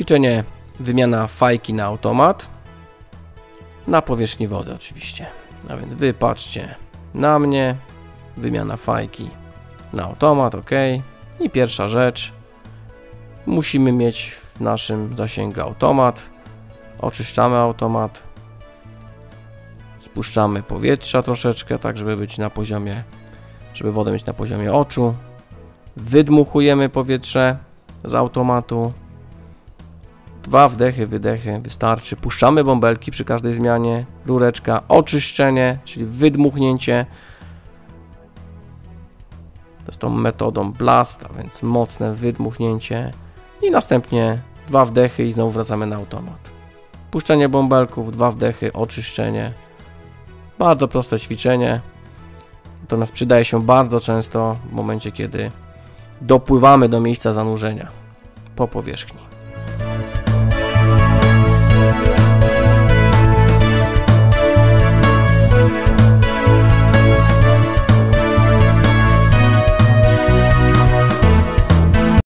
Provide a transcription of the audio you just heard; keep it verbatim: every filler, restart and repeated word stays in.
Ćwiczenie wymiana fajki na automat. Na powierzchni wody oczywiście. A więc wy patrzcie na mnie. Wymiana fajki na automat, ok. I pierwsza rzecz. Musimy mieć w naszym zasięgu automat. Oczyszczamy automat. Spuszczamy powietrza troszeczkę, tak żeby być na poziomie, żeby wodę mieć na poziomie oczu. Wydmuchujemy powietrze z automatu. Dwa wdechy, wydechy wystarczy. Puszczamy bąbelki przy każdej zmianie. Rureczka, oczyszczenie, czyli wydmuchnięcie. To jest tą metodą blast, a więc mocne wydmuchnięcie. I następnie dwa wdechy i znowu wracamy na automat. Puszczenie bąbelków, dwa wdechy, oczyszczenie. Bardzo proste ćwiczenie. Natomiast przydaje się bardzo często w momencie, kiedy dopływamy do miejsca zanurzenia po powierzchni.